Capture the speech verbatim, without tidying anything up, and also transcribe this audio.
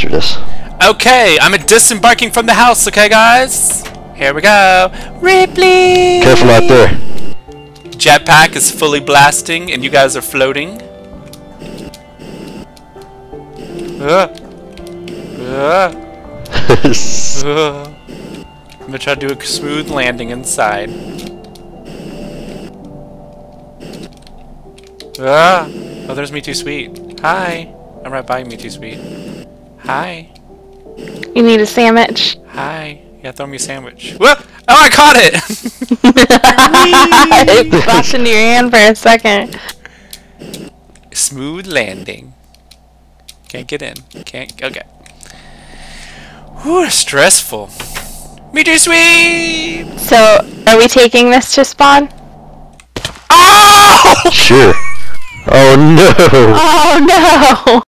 hazardous. Okay, I'm disembarking from the house, okay, guys? Here we go. Ripley! Careful out there. Jetpack is fully blasting, and you guys are floating. Uh, uh, uh. I'm gonna try to do a smooth landing inside. Ah! Oh, there's Me Too Sweet. Hi. I'm right by Me Too Sweet. Hi. You need a sandwich. Hi. Yeah, throw me a sandwich. Whoa! Oh, I caught it! It flashed into your hand for a second. Smooth landing. Can't get in. Can't. Okay. Whew, stressful. Me Too Sweet! So, are we taking this to spawn? Oh! Sure. Oh no! Oh no!